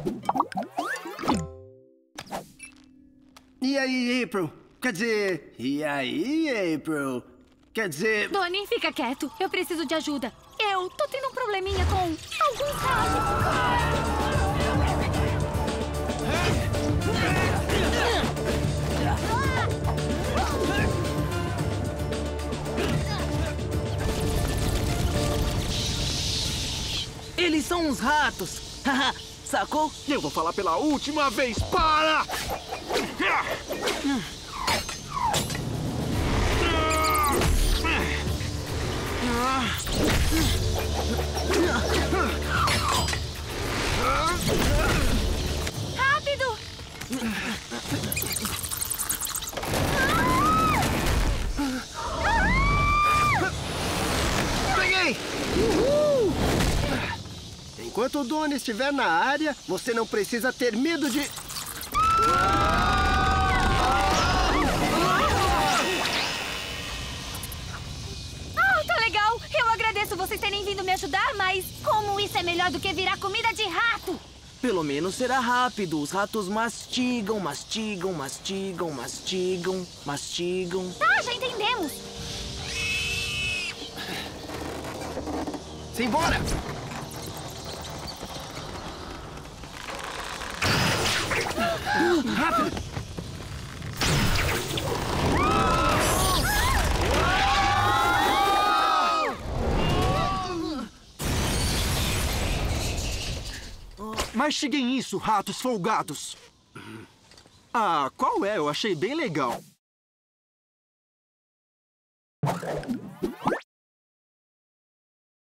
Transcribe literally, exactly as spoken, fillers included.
E aí, April? Quer dizer... E aí, April? Quer dizer... Donnie, fica quieto. Eu preciso de ajuda. Eu tô tendo um probleminha com alguns ratos. Eles são uns ratos. Sacou? Eu vou falar pela última vez. Para! Rápido! Peguei! Uhul! Enquanto o Donnie estiver na área, você não precisa ter medo de... Ah, tá legal! Eu agradeço vocês terem vindo me ajudar, mas como isso é melhor do que virar comida de rato? Pelo menos será rápido. Os ratos mastigam, mastigam, mastigam, mastigam, mastigam. Tá, já entendemos. Simbora! Rápido! Mastiguem isso, ratos folgados. Ah, qual é? Eu achei bem legal.